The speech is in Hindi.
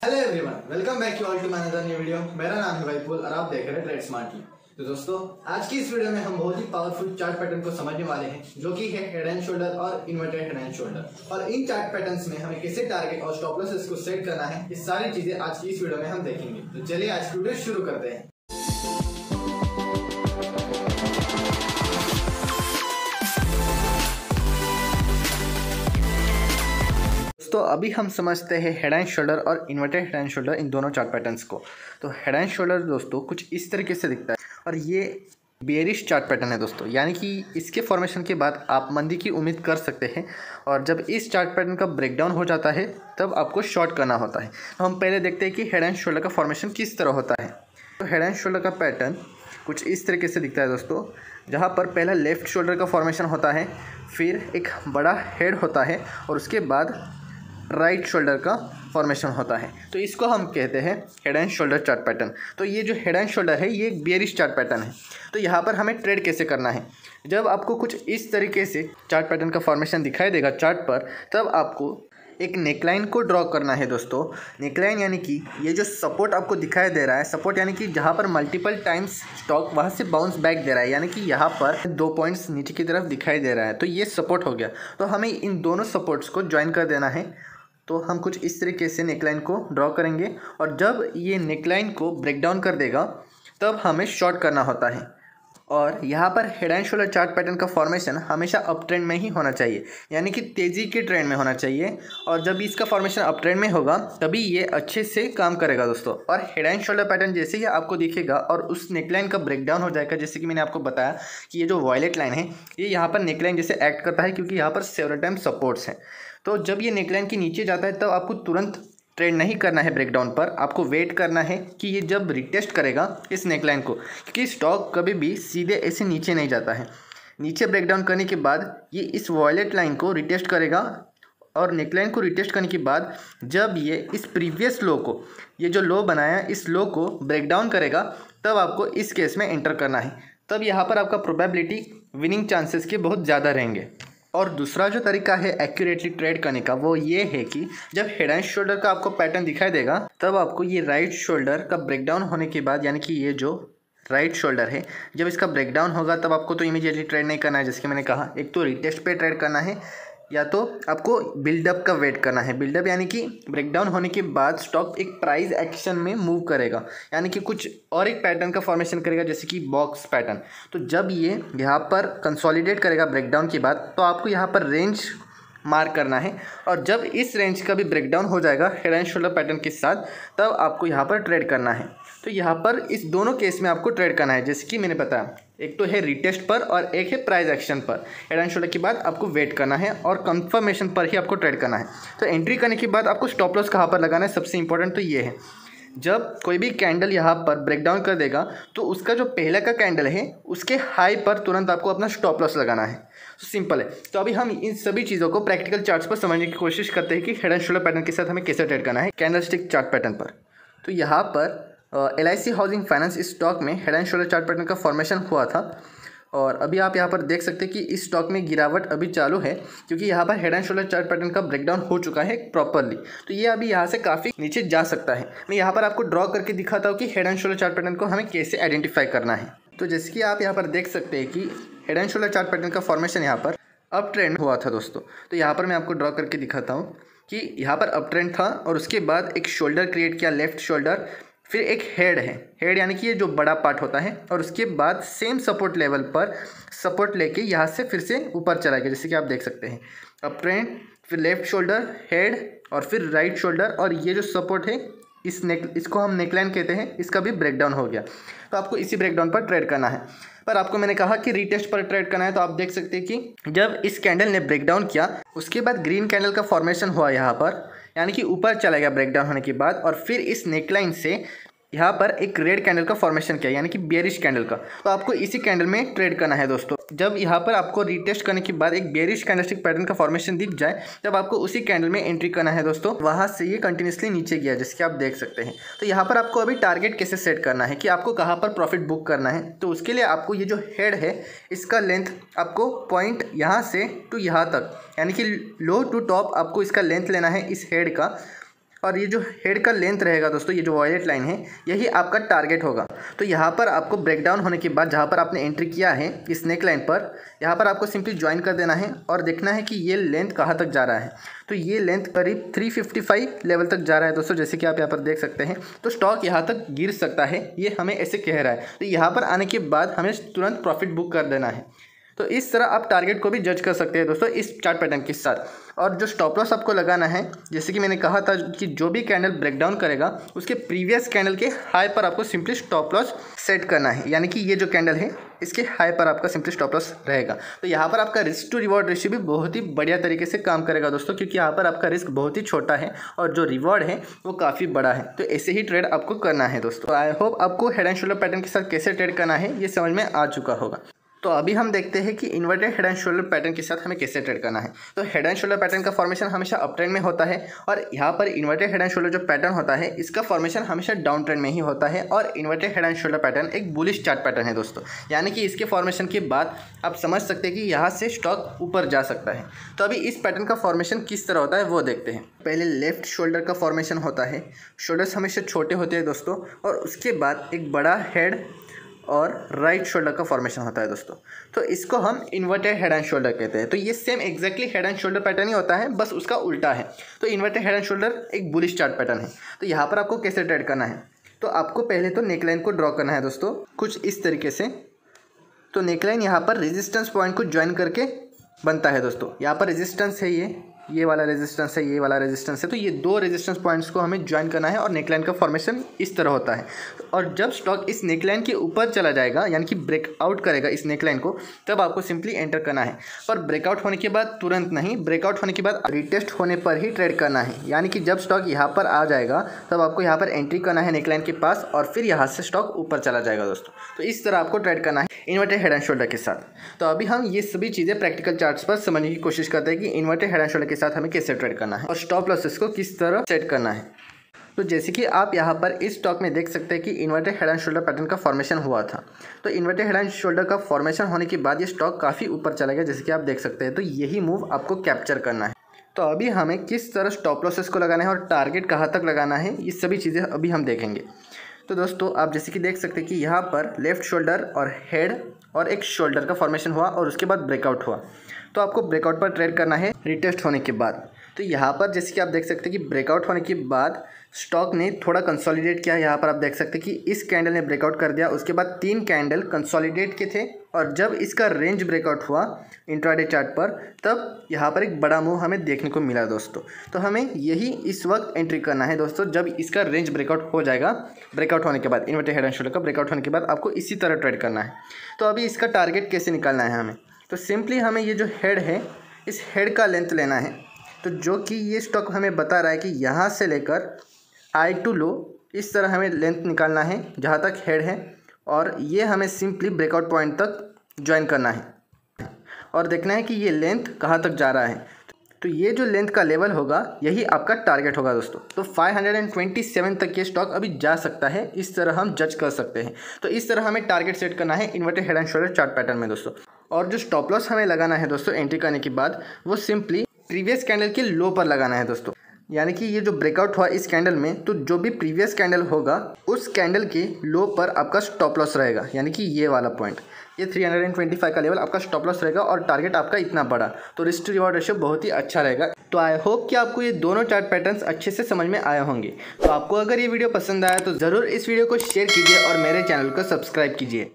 Hello everyone, welcome back to all to my another new video. मेरा नाम है वैपुल और आप देख रहे हैं ट्रेड स्मार्टली। तो दोस्तों, आज की इस वीडियो में हम बहुत ही पावरफुल चार्ट पैटर्न को समझने वाले हैं, जो कि है हेड एंड शोल्डर और इन्वर्टेड हेड एंड शोल्डर। और इन चार्ट पैटर्न्स में हमें कैसे टारगेट और स्टॉप लॉसेस को सेट करना है, ये सारी चीजें आज की इस वीडियो में हम देखेंगे। तो चलिए आज की वीडियो शुरू करते हैं। तो अभी हम समझते हैं हेड एंड शोल्डर और इन्वर्टेड हेड एंड शोल्डर, इन दोनों चार्ट पैटर्न्स को। तो हेड एंड शोल्डर दोस्तों कुछ इस तरीके से दिखता है और ये बेयरिश चार्ट पैटर्न है दोस्तों, यानी कि इसके फॉर्मेशन के बाद आप मंदी की उम्मीद कर सकते हैं। और जब इस चार्ट पैटर्न का ब्रेकडाउन हो जाता है तब आपको शॉर्ट करना होता है। तो हम पहले देखते हैं कि हेड एंड शोल्डर का फॉर्मेशन किस तरह होता है। तो हेड एंड शोल्डर का पैटर्न कुछ इस तरीके से दिखता है दोस्तों, जहाँ पर पहला लेफ्ट शोल्डर का फॉर्मेशन होता है, फिर एक बड़ा हेड होता है और उसके बाद राइट शोल्डर का फॉर्मेशन होता है। तो इसको हम कहते हैं head and shoulder chart pattern. तो ये जो हेड एंड शोल्डर है ये एक बेयरिश चार्ट पैटर्न है। तो यहाँ पर हमें ट्रेड कैसे करना है, जब आपको कुछ इस तरीके से चार्ट पैटर्न का फॉर्मेशन दिखाई देगा चार्ट पर, तब आपको एक नेकलाइन को ड्रॉ करना है दोस्तों। नेकलाइन यानी कि ये जो सपोर्ट आपको दिखाई दे रहा है, सपोर्ट यानी कि जहाँ पर मल्टीपल टाइम्स स्टॉक वहाँ से बाउंस बैक दे रहा है, यानी कि यहाँ पर 2 पॉइंट्स नीचे की तरफ दिखाई दे रहा है, तो ये सपोर्ट हो गया। तो हमें इन दोनों सपोर्ट्स को ज्वाइन कर देना है। तो हम कुछ इस तरीके से नेकलाइन को ड्रॉ करेंगे और जब ये नेकलाइन को ब्रेक डाउन कर देगा तब हमें शॉर्ट करना होता है। और यहाँ पर head and shoulder chart pattern का फॉर्मेशन हमेशा अप ट्रेंड में ही होना चाहिए, यानी कि तेज़ी के ट्रेंड में होना चाहिए। और जब इसका फॉर्मेशन अप ट्रेंड में होगा तभी ये अच्छे से काम करेगा दोस्तों। और हेड एंड शोल्डर पैटर्न जैसे ही आपको दिखेगा और उस नेकलाइन का ब्रेक डाउन हो जाएगा, जैसे कि मैंने आपको बताया कि ये जो वॉयलेट लाइन है ये यहाँ पर नेकलाइन जैसे एक्ट करता है, क्योंकि यहाँ पर सेवरल टाइम सपोर्ट्स हैं। तो जब ये नेकलाइन के नीचे जाता है तब आपको तुरंत ट्रेड नहीं करना है ब्रेकडाउन पर, आपको वेट करना है कि ये जब रिटेस्ट करेगा इस नेकलाइन को, क्योंकि स्टॉक कभी भी सीधे ऐसे नीचे नहीं जाता है। नीचे ब्रेकडाउन करने के बाद ये इस वॉयलेट लाइन को रिटेस्ट करेगा और नेकलाइन को रिटेस्ट करने के बाद जब ये इस प्रीवियस लो को, ये जो लो बनाया इस लो को ब्रेकडाउन करेगा, तब आपको इस केस में एंटर करना है। तब यहाँ पर आपका प्रोबेबिलिटी विनिंग चांसेस के बहुत ज़्यादा रहेंगे। और दूसरा जो तरीका है एक्यूरेटली ट्रेड करने का, वो ये है कि जब हेड एंड शोल्डर का आपको पैटर्न दिखाई देगा तब आपको ये राइट शोल्डर का ब्रेकडाउन होने के बाद, यानी कि ये जो राइट शोल्डर है जब इसका ब्रेकडाउन होगा तब आपको तो इमीडिएटली ट्रेड नहीं करना है। जैसे कि मैंने कहा, एक तो रिटेस्ट पे ट्रेड करना है या तो आपको बिल्डअप का वेट करना है। बिल्डअप यानी कि ब्रेकडाउन होने के बाद स्टॉक एक प्राइस एक्शन में मूव करेगा, यानी कि कुछ और एक पैटर्न का फॉर्मेशन करेगा, जैसे कि बॉक्स पैटर्न। तो जब ये यहाँ पर कंसोलिडेट करेगा ब्रेकडाउन के बाद, तो आपको यहाँ पर रेंज मार्क करना है। और जब इस रेंज का भी ब्रेकडाउन हो जाएगा हेड एंड शोल्डर पैटर्न के साथ, तब आपको यहाँ पर ट्रेड करना है। तो यहाँ पर इस दोनों केस में आपको ट्रेड करना है, जैसे कि मैंने बताया, एक तो है रिटेस्ट पर और एक है प्राइस एक्शन पर। हेड एंड शोल्डर के बाद आपको वेट करना है और कंफर्मेशन पर ही आपको ट्रेड करना है। तो एंट्री करने के बाद आपको स्टॉप लॉस कहाँ पर लगाना है, सबसे इंपॉर्टेंट तो ये है, जब कोई भी कैंडल यहाँ पर ब्रेकडाउन कर देगा तो उसका जो पहले का कैंडल है उसके हाई पर तुरंत आपको अपना स्टॉप लॉस लगाना है। तो सिंपल है। तो अभी हम इन सभी चीज़ों को प्रैक्टिकल चार्ट्स पर समझने की कोशिश करते हैं कि हेड एंड शोल्डर पैटर्न के साथ हमें कैसे ट्रेड करना है कैंडलस्टिक चार्ट पैटर्न पर। तो यहाँ पर LIC हाउसिंग फाइनेंस स्टॉक में head and shoulder chart pattern का फॉर्मेशन हुआ था और अभी आप यहाँ पर देख सकते हैं कि इस स्टॉक में गिरावट अभी चालू है, क्योंकि यहाँ पर head and shoulder chart pattern का ब्रेकडाउन हो चुका है प्रॉपरली। तो ये अभी यहाँ से काफ़ी नीचे जा सकता है। मैं यहाँ पर आपको ड्रॉ करके दिखाता हूँ कि head and shoulder chart pattern को हमें कैसे आइडेंटिफाई करना है। तो जैसे कि आप यहाँ पर देख सकते हैं कि head and shoulder chart pattern का फॉर्मेशन यहाँ पर अप ट्रेंड हुआ था दोस्तों। तो यहाँ पर मैं आपको ड्रॉ करके दिखाता हूँ कि यहाँ पर अप ट्रेंड था और उसके बाद एक शोल्डर क्रिएट किया, लेफ्ट शोल्डर, फिर एक हेड है, हेड यानी कि ये जो बड़ा पार्ट होता है, और उसके बाद सेम सपोर्ट लेवल पर सपोर्ट लेके यहाँ से फिर से ऊपर चला गया, जैसे कि आप देख सकते हैं अप ट्रेंड, फिर लेफ्ट शोल्डर, हेड और फिर राइट शोल्डर। और ये जो सपोर्ट है इसको हम नेकलाइन कहते हैं, इसका भी ब्रेकडाउन हो गया। तो आपको इसी ब्रेकडाउन पर ट्रेड करना है। पर आपको मैंने कहा कि रिटेस्ट पर ट्रेड करना है। तो आप देख सकते हैं कि जब इस कैंडल ने ब्रेकडाउन किया उसके बाद ग्रीन कैंडल का फॉर्मेशन हुआ यहाँ पर, यानी कि ऊपर चला गया ब्रेकडाउन होने के बाद, और फिर इस नेकलाइन से यहाँ पर एक रेड कैंडल का फॉर्मेशन किया, यानी कि बेयरिश कैंडल का। तो आपको इसी कैंडल में ट्रेड करना है दोस्तों। जब यहाँ पर आपको रिटेस्ट करने के बाद एक बेयरिश कैंडलस्टिक पैटर्न का फॉर्मेशन दिख जाए तब आपको उसी कैंडल में एंट्री करना है दोस्तों। वहाँ से ये कंटिन्यूसली नीचे गया, जैसे कि आप देख सकते हैं। तो यहाँ पर आपको अभी टारगेट कैसे सेट करना है कि आपको कहाँ पर प्रॉफिट बुक करना है। तो उसके लिए आपको ये जो हेड है इसका लेंथ आपको पॉइंट यहाँ से टू यहाँ तक, यानी कि लो टू टॉप आपको इसका लेंथ लेना है इस हेड का। और ये जो हेड का लेंथ रहेगा दोस्तों, ये जो वॉयलेट लाइन है यही आपका टारगेट होगा। तो यहाँ पर आपको ब्रेकडाउन होने के बाद जहाँ पर आपने एंट्री किया है इस नेक लाइन पर, यहाँ पर आपको सिंपली ज्वाइन कर देना है और देखना है कि ये लेंथ कहाँ तक जा रहा है। तो ये लेंथ करीब 355 लेवल तक जा रहा है दोस्तों, जैसे कि आप यहाँ पर देख सकते हैं। तो स्टॉक यहाँ तक गिर सकता है, ये हमें ऐसे कह रहा है। तो यहाँ पर आने के बाद हमें तुरंत प्रॉफिट बुक कर देना है। तो इस तरह आप टारगेट को भी जज कर सकते हैं दोस्तों इस चार्ट पैटर्न के साथ। और जो स्टॉप लॉस आपको लगाना है, जैसे कि मैंने कहा था कि जो भी कैंडल ब्रेकडाउन करेगा उसके प्रीवियस कैंडल के हाई पर आपको सिंपली स्टॉप लॉस सेट करना है। यानी कि ये जो कैंडल है इसके हाई पर आपका सिंपली स्टॉप लॉस रहेगा। तो यहाँ पर आपका रिस्क टू रिवॉर्ड रेशियो भी बहुत ही बढ़िया तरीके से काम करेगा दोस्तों, क्योंकि यहाँ पर आपका रिस्क बहुत ही छोटा है और जो रिवॉर्ड है वो काफ़ी बड़ा है। तो ऐसे ही ट्रेड आपको करना है दोस्तों। आई होप आपको हेड एंड शोल्डर पैटर्न के साथ कैसे ट्रेड करना है ये समझ में आ चुका होगा। तो अभी हम देखते हैं कि inverted head and shoulder pattern के साथ हमें कैसे ट्रेड करना है। तो हेड एंड शोल्डर पैटर्न का फॉर्मेशन हमेशा अप ट्रेंड में होता है और यहाँ पर इन्वर्टेड हेड एंड शोल्डर जो पैटर्न होता है इसका फॉर्मेशन हमेशा डाउन ट्रेंड में ही होता है। और inverted head and shoulder pattern एक बुलिश चार्ट पैटर्न है दोस्तों, यानी कि इसके फॉर्मेशन के बाद आप समझ सकते हैं कि यहाँ से स्टॉक ऊपर जा सकता है। तो अभी इस पैटर्न का फॉर्मेशन किस तरह होता है वो देखते हैं। पहले लेफ्ट शोल्डर का फॉर्मेशन होता है, शोल्डर्स हमेशा छोटे होते हैं दोस्तों, और उसके बाद एक बड़ा हेड और राइट शोल्डर का फॉर्मेशन होता है दोस्तों। तो इसको हम इन्वर्टेड हेड एंड शोल्डर कहते हैं। तो ये same exactly head and shoulder pattern ही होता है, बस उसका उल्टा है। तो इन्वर्टेड हेड एंड शोल्डर एक बुलिश चार्ट पैटर्न है। तो यहाँ पर आपको कैसे ट्रेड करना है, तो आपको पहले तो नेकलाइन को ड्रॉ करना है दोस्तों कुछ इस तरीके से। तो नेकलाइन यहाँ पर रेजिस्टेंस पॉइंट को ज्वाइन करके बनता है दोस्तों। यहाँ पर रेजिस्टेंस है, ये वाला रेजिस्टेंस है, ये वाला रेजिस्टेंस है। तो ये दो रेजिस्टेंस पॉइंट्स को हमें ज्वाइन करना है और नेकलाइन का फॉर्मेशन इस तरह होता है। और जब स्टॉक इस नेकलाइन के ऊपर चला जाएगा, यानी कि ब्रेकआउट करेगा इस नेकलाइन को, तब आपको सिंपली एंटर करना है। पर ब्रेकआउट होने के बाद तुरंत नहीं, ब्रेकआउट होने के बाद रिटेस्ट होने पर ही ट्रेड करना है। यानी कि जब स्टॉक यहाँ पर आ जाएगा तब आपको यहाँ पर एंट्री करना है नेकलाइन के पास और फिर यहाँ से स्टॉक ऊपर चला जाएगा दोस्तों। तो इस तरह आपको ट्रेड करना है इन्वर्टेड हेड एंड शोल्डर के साथ। तो अभी हम ये सभी चीज़ें प्रैक्टिकल चार्ट्स पर समझने की कोशिश करते हैं कि इन्वर्टेड हेड एंड शोल्डर के साथ हमें कैसे ट्रेड करना है और स्टॉप लॉसेस को किस तरह सेट करना है। तो जैसे कि आप यहाँ पर इस स्टॉक में देख सकते हैं कि inverted head and shoulder pattern का फॉर्मेशन हुआ था। तो इन्वर्टेड हेड एंड शोल्डर का फॉर्मेशन होने के बाद ये स्टॉक काफ़ी ऊपर चला गया, जैसे कि आप देख सकते हैं। तो यही मूव आपको कैप्चर करना है। तो अभी हमें किस तरह स्टॉप लॉसेस को लगाना है और टारगेट कहाँ तक लगाना है, ये सभी चीज़ें अभी हम देखेंगे। तो दोस्तों आप जैसे कि देख सकते हैं कि यहाँ पर लेफ्ट शोल्डर और हेड और एक शोल्डर का फॉर्मेशन हुआ और उसके बाद ब्रेकआउट हुआ। तो आपको ब्रेकआउट पर ट्रेड करना है रिटेस्ट होने के बाद। तो यहाँ पर जैसे कि आप देख सकते हैं कि ब्रेकआउट होने के बाद स्टॉक ने थोड़ा कंसोलिडेट किया। यहाँ पर आप देख सकते हैं कि इस कैंडल ने ब्रेकआउट कर दिया, उसके बाद 3 कैंडल कंसोलिडेट के थे और जब इसका रेंज ब्रेकआउट हुआ इंट्राडे चार्ट पर, तब यहाँ पर एक बड़ा मूव हमें देखने को मिला दोस्तों। तो हमें यही इस वक्त एंट्री करना है दोस्तों, जब इसका रेंज ब्रेकआउट हो जाएगा। ब्रेकआउट होने के बाद इन्वर्टेड हेड एंड शोल्डर का ब्रेकआउट होने के बाद आपको इसी तरह ट्रेड करना है। तो अभी इसका टारगेट कैसे निकालना है हमें, तो सिंपली हमें ये जो हेड है इस हेड का लेंथ लेना है। तो जो कि ये स्टॉक हमें बता रहा है कि यहाँ से लेकर हाई टू लो इस तरह हमें लेंथ निकालना है जहाँ तक हेड है, और ये हमें सिंपली ब्रेकआउट पॉइंट तक ज्वाइन करना है और देखना है कि ये लेंथ कहाँ तक जा रहा है। तो ये जो लेंथ का लेवल होगा यही आपका टारगेट होगा दोस्तों। तो 527 तक ये स्टॉक अभी जा सकता है, इस तरह हम जज कर सकते हैं। तो इस तरह हमें टारगेट सेट करना है inverted head and shoulder chart pattern में दोस्तों। और जो स्टॉप लॉस हमें लगाना है दोस्तों एंट्री करने के बाद, वो सिंपली प्रीवियस कैंडल के लो पर लगाना है दोस्तों। यानी कि ये जो ब्रेकआउट हुआ इस कैंडल में, तो जो भी प्रीवियस कैंडल होगा उस कैंडल के लो पर आपका स्टॉप लॉस रहेगा। यानी कि ये वाला पॉइंट, ये 325 का लेवल आपका स्टॉप लॉस रहेगा और टारगेट आपका इतना बड़ा। तो रिस्क टू रिवॉर्ड रेशियो बहुत ही अच्छा रहेगा। तो आई होप कि आपको ये दोनों चार्ट पैटर्न्स अच्छे से समझ में आए होंगे। तो आपको अगर ये वीडियो पसंद आया तो ज़रूर इस वीडियो को शेयर कीजिए और मेरे चैनल को सब्सक्राइब कीजिए।